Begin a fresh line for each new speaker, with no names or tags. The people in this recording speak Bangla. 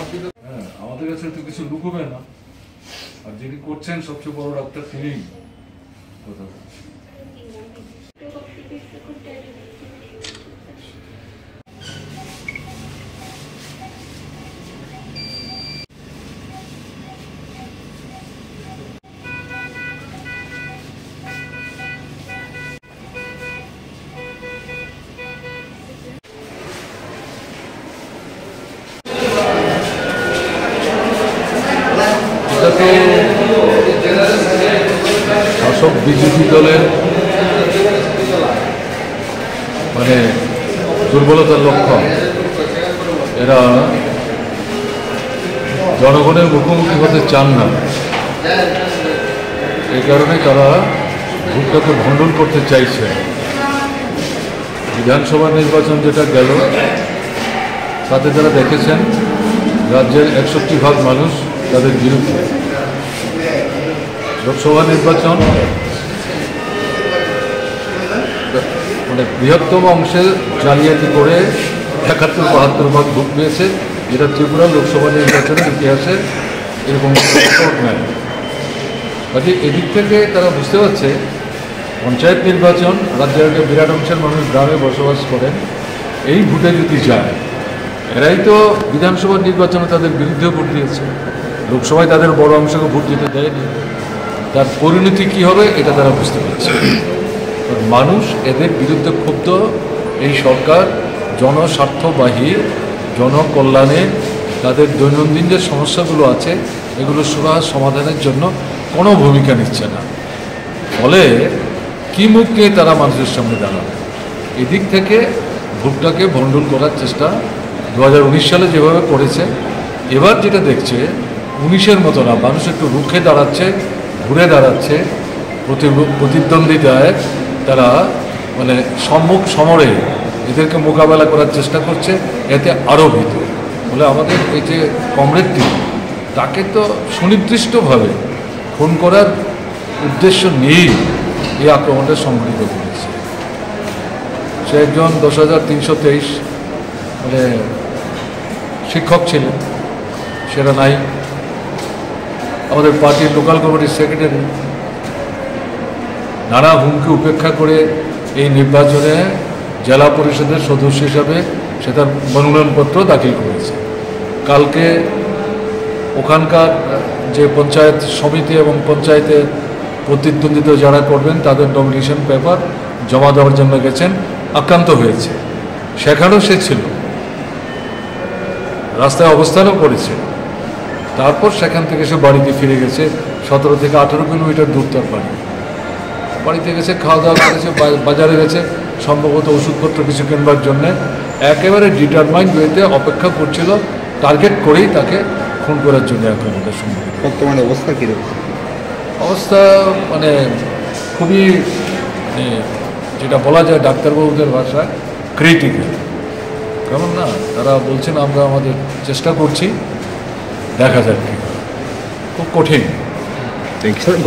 হ্যাঁ, আমাদের কাছে তো কিছু লুকোবে না, আর যিনি করছেন সবচেয়ে বড় ডাক্তার তিনিই। কথা শাসক বিজেপি দলের মানে দুর্বলতার লক্ষণ। এরা জনগণের মুখোমুখি হতে চান না, এই কারণে তারা ভোটটাকে ভণ্ডুল করতে চাইছে। বিধানসভা নির্বাচন যেটা গেল তাতে তারা দেখেছেন রাজ্যের 61% মানুষ তাদের বিরুদ্ধে। লোকসভা নির্বাচন মানে বৃহত্তম অংশে জালিয়াতি করে 71-72% ভোট পেয়েছে, যেটা ত্রিপুরা লোকসভা নির্বাচনের ইতিহাসে এরকম রেকর্ড নেয়। কাজে এদিক থেকে তারা বুঝতে পারছে পঞ্চায়েত নির্বাচন, রাজ্যের একটা বিরাট অংশের মানুষ গ্রামে বসবাস করেন, এই ভোটে যদি যায়, এরাই তো বিধানসভা নির্বাচনে তাদের বিরুদ্ধে ভোট দিয়েছে, লোকসভায় তাদের বড় অংশকে ভোট দিতে দেয়নি। তার পরিণতি কী হবে এটা তারা বুঝতে পারছে। মানুষ এদের বিরুদ্ধে ক্ষুব্ধ। এই সরকার জনস্বার্থবাহী, জনকল্যাণে তাদের দৈনন্দিন যে সমস্যাগুলো আছে এগুলো সুরাহা সমাধানের জন্য কোনো ভূমিকা নিচ্ছে না। ফলে কী মুখ নিয়ে তারা মানুষের সামনে দাঁড়াবে? এদিক থেকে ভোটটাকে ভণ্ডুল করার চেষ্টা 2019 সালে যেভাবে করেছে, এবার যেটা দেখছে 19-এর মতো না, মানুষ একটু রুখে দাঁড়াচ্ছে, ঘুরে দাঁড়াচ্ছে, প্রতিদ্বন্দ্বিতায় তারা মানে সম্মুখ সমরে এদেরকে মোকাবেলা করার চেষ্টা করছে, এতে আরও ভীত। বলে আমাদের এই যে কমরেডটি, তাকে তো সুনির্দিষ্টভাবে খুন করার উদ্দেশ্য নিয়েই এই আক্রমণটা সংঘটিত করেছে। সে একজন 10,323 মানে শিক্ষক ছিলেন, সেটা নাই। আমাদের পার্টির লোকাল কমিটির সেক্রেটারি নানা হুমকি উপেক্ষা করে এই নির্বাচনে জেলা পরিষদের সদস্য হিসাবে সে তার মনোনয়নপত্র দাখিল করেছে। কালকে ওখানকার যে পঞ্চায়েত সমিতি এবং পঞ্চায়েতে প্রতিদ্বন্দ্বিতা যারা করবেন তাদের নমিনেশন পেপার জমা দেওয়ার জন্য গেছেন, আক্রান্ত হয়েছে। সেখানেও সে ছিল, রাস্তায় অবস্থানও করেছে। তারপর সেখান থেকে সে বাড়িতে ফিরে গেছে। 17 থেকে 18 কিলোমিটার দূর তার বাড়িতে গেছে, খাওয়া দাওয়া করেছে, বাজারে গেছে সম্ভবত ওষুধপত্র কিছু কিনবার জন্যে। একেবারে ডিটারমাইন্ড ওয়েতে অপেক্ষা করছিল, টার্গেট করেই তাকে খুন করার জন্য আক্রমণের সম্মুখীন।
বর্তমানে অবস্থা কীরকম?
অবস্থা মানে খুবই মানে যেটা বলা যায় ডাক্তারবাবুদের ভাষায় ক্রিটিক্যাল। কেমন না, তারা বলছেন আমরা আমাদের চেষ্টা করছি, দেখা যাক কি, খুব কঠিন।